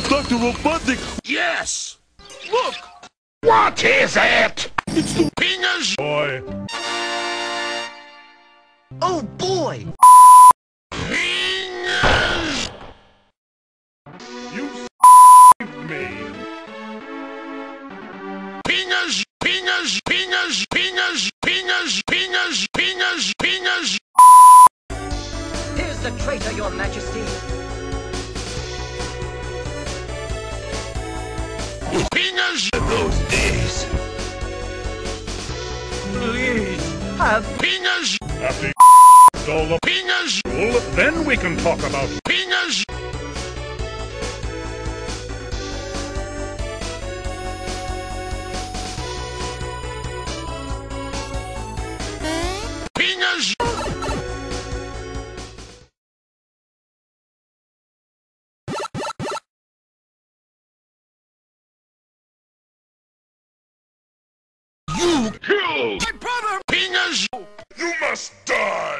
Dr. Robotnik! Yes! Look! What is it? It's the Penis boy! Oh boy! penis! You me! Penis, penis, penis, penis, penis, penis, penis, penis. Here's the traitor, your majesty! Penis, Those days! Please, have penis, After all the penis, people, then we can talk about penis. Penis. you killed My brother! Penis! You must die!